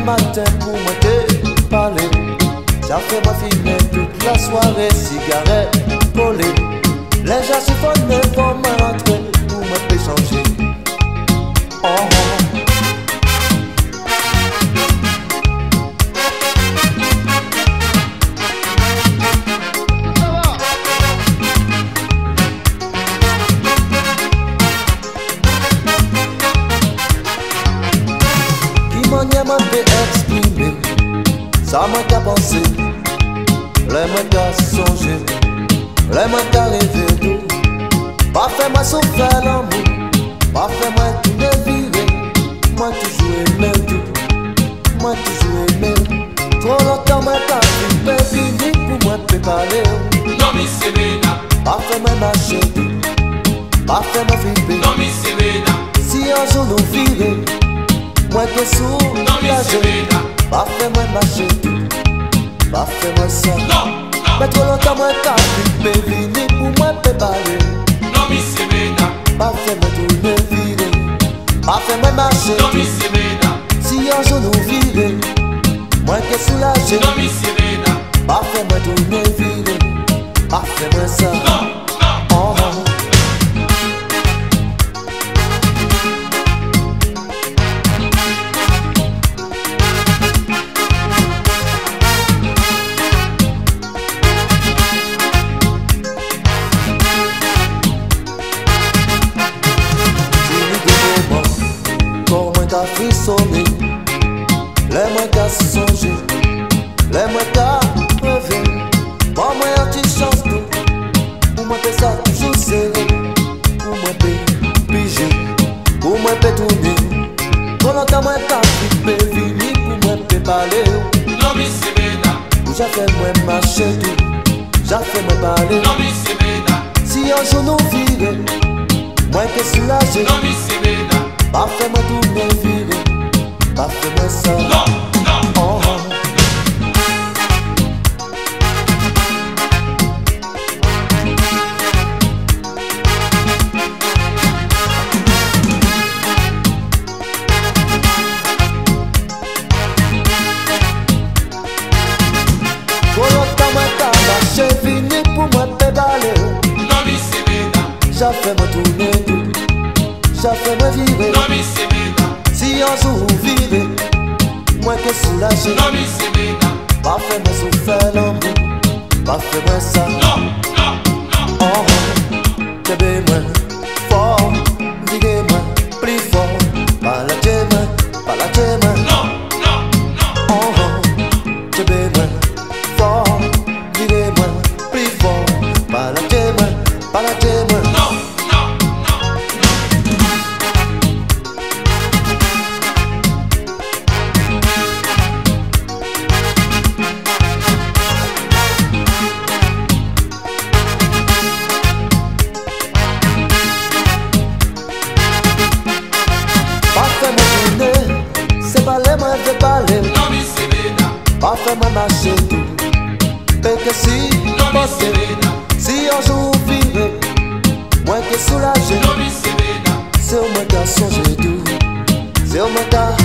matin pour moi te parler. J'ai fait ma fille toute la soirée, cigarette collée. Les gens siphonnés vont me rentrer pour me faire changer. Oh, oh. Qui m'a fait exprimer, ça m'a qu'à penser, les mains qu'à songer, les mains qu'à rêver d'eau. Pas fait moi souffrir l'amour, pas fait moi tout dévirer. Moi toujours aimé tout, moi toujours aimé. Trop longtemps moi t'as fait fini pour moi te parler. Non mi sevena, pas fait moi marcher tout, pas fait moi flipper. non mi sevena, si un jour nous vivons, moi que sourd, pas fait moi marcher tout, pas fait moi ça. non, mais trop longtemps moi t'as flippé, fini pour moi te parler. non mi sevena, Pas fait moi tourner virer, pas fait moi marcher non mi tout. sevena, Si un jour nous vivons, moi que soulagé, non mi sevena, pas fait moi tourner virer, pas fait moi ça. non, Oh, oh. T'as frissonné, les mains qu'à songer, les mains qu'à rêver. Pour moi, un petit chance tout, pour moi, que ça toujours serré. Pour moi, piger, pour moi, tourner. Pour longtemps, moi, t'as flippé, fini, pour moi, parler. non mi sevena, J'ai fait moi marcher tout, j'ai fait moi parler. non mi sevena, Si un jour nous vivons, moi, que soulagé. non mi sevena, Pas fait moi tourner virer, pas fait moi ça. non, Oh, oh. Trop longtemps moi t'as marché, fini pour moi pédaler. non mi sevena, J'ai fait moi tourner tout, j'ai fait moi vivre. non mi sevena, Si un jour vous vivez, moi que soulagé. non mi sevena, Pas fait moi souffrir l'amour, pas fait moi ça. non, Oh, oh. Bébé moi fort, viguez moi plus fort. Pas la moi, pas la moi. non, Oh, oh. Bébé moi fort, viguez moi plus fort. Pas la moi, pas la moi. non, Pas fait moi tourner, c'est pas les mains de parler. non mi sevena, Pas fait moi marcher tout, mais que si non mi passé. sevena, Si un jour vous vivez, moi que soulagé. non mi sevena, C'est au moins qu'à songer tout, c'est au moins qu'à